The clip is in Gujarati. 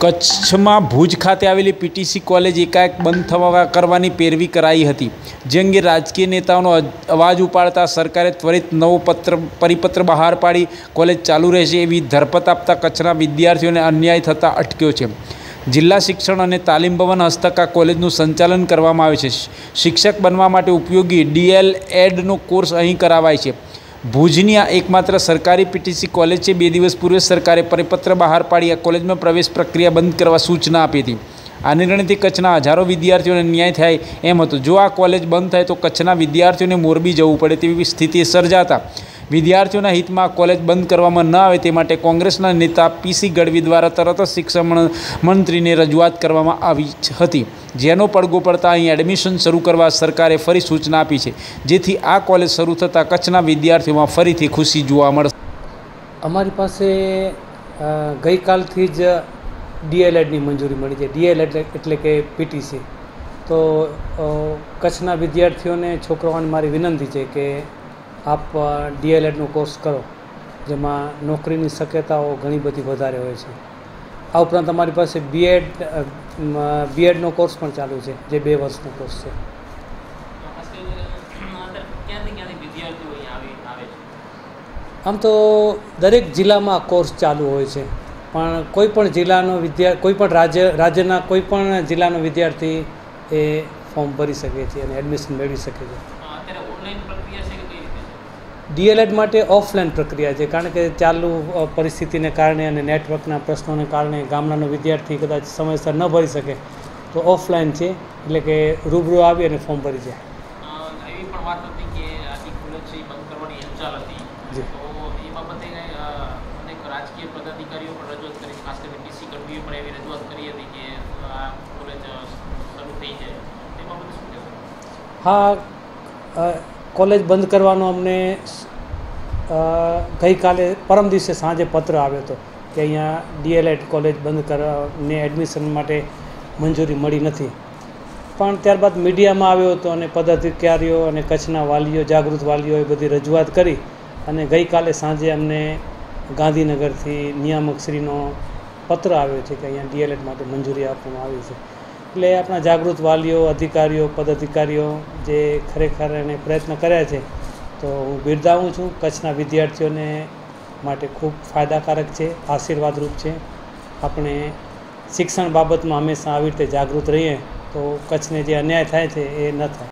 કચ્છમાં ભુજ ખાતે આવેલી પીટીસી કોલેજ એકાએક બંધ કરવાની પેરવી કરાઈ હતી, જે અંગે રાજકીય નેતાઓનો અવાજ ઉપાડતા સરકારે ત્વરિત નવો પરિપત્ર બહાર પાડી કોલેજ ચાલુ રહેશે એવી ધરપત આપતા કચ્છના વિદ્યાર્થીઓને અન્યાય થતાં અટક્યો છે। જિલ્લા શિક્ષણ અને તાલીમ ભવન હસ્તક આ કોલેજનું સંચાલન કરવામાં આવે છે। શિક્ષક બનવા માટે ઉપયોગી DL.Ed.નો કોર્સ અહીં કરાવાય છે। ભુજની આ એકમાત્ર સરકારી પીટીસી કોલેજ છે। 2 દિવસ પૂર્વે સરકારે પરિપત્ર બહાર પાડી આ કોલેજમાં પ્રવેશ પ્રક્રિયા બંધ કરવા સૂચના આપી હતી। આ નિર્ણયથી કચ્છના હજારો વિદ્યાર્થીઓને ન્યાય થાય એમ હતો। જો આ કોલેજ બંધ થાય તો કચ્છના વિદ્યાર્થીઓને મોરબી જવું પડે તેવી સ્થિતિ સર્જાતા વિદ્યાર્થીઓના હિતમાં આ કોલેજ બંધ કરવામાં ન આવે તે માટે કોંગ્રેસના નેતા PC ગઢવી દ્વારા તરત જ શિક્ષણ મંત્રીને રજૂઆત કરવામાં આવી હતી, જેનો પડઘો પડતા અહીં એડમિશન શરૂ કરવા સરકારે ફરી સૂચના આપી છે, જેથી આ કોલેજ શરૂ થતાં કચ્છના વિદ્યાર્થીઓમાં ફરીથી ખુશી જોવા મળશે। અમારી પાસે ગઈકાલથી જ DL.Ed.ની મંજૂરી મળી છે। DL.Ed એટલે કે PTC। તો કચ્છના વિદ્યાર્થીઓને છોકરાઓને મારી વિનંતી છે કે આપ DL.Ed.નો કોર્સ કરો, જેમાં નોકરીની શક્યતાઓ ઘણી બધી વધારે હોય છે। આ ઉપરાંત અમારી પાસે B.Ed.નો કોર્સ પણ ચાલુ છે, જે 2 વર્ષનો કોર્સ છે। આમ તો દરેક જિલ્લામાં આ કોર્સ ચાલુ હોય છે, પણ કોઈપણ જિલ્લાનો રાજ્યના કોઈપણ જિલ્લાનો વિદ્યાર્થી એ ફોર્મ ભરી શકે છે અને એડમિશન મેળવી શકે છે। DL.Ed માટે ઓફલાઈન પ્રક્રિયા છે, કારણ કે ચાલુ પરિસ્થિતિને કારણે અને નેટવર્કના પ્રશ્નોને કારણે ગામડાનો વિદ્યાર્થી કદાચ સમયસર ન ભરી શકે તો ઓફલાઈન છે, એટલે કે રૂબરૂ આવી અને ફોર્મ ભરી જાય। એવી પણ વાત હતી કે આથી કોલેજ છે બંધ કરવાની હલચાલ હતી, તો એ બાબતે અનેક રાજકીય પદાધિકારીઓ પણ રજૂઆત કરી, ખાસ કરીને PC ગઢવીએ પણ એવી રજૂઆત કરી હતી કે આ કોલેજ શરૂ થઈ જાય, એ બાબતે શું કહેવું? હા, કોલેજ બંધ કરવાનો અમને ગઈકાલે પરમ દિવસે સાંજે પત્ર આવ્યો હતો કે અહીંયા DL.Ed કોલેજ બંધ કરવાને એડમિશન માટે મંજૂરી મળી નથી, પણ ત્યારબાદ મીડિયામાં આવ્યો હતો અને પદાધિકારીઓ અને કચ્છના વાલીઓ, જાગૃત વાલીઓએ બધી રજૂઆત કરી અને ગઈકાલે સાંજે અમને ગાંધીનગરથી નિયામકશ્રીનો પત્ર આવ્યો છે કે અહીંયા DL.Ed માટે મંજૂરી આપવામાં આવી છે। એટલે આપણા જાગૃત વાલીઓ, અધિકારીઓ, પદાધિકારીઓ જે ખરેખર એને પ્રયત્ન કર્યા છે, તો હું બિરદાવું છું। કચ્છના વિદ્યાર્થીઓને માટે ખૂબ ફાયદાકારક છે, આશીર્વાદરૂપ છે। આપણે શિક્ષણ બાબતમાં હંમેશા આવી રીતે જાગૃત રહીએ તો કચ્છને જે અન્યાય થાય છે એ ન થાય।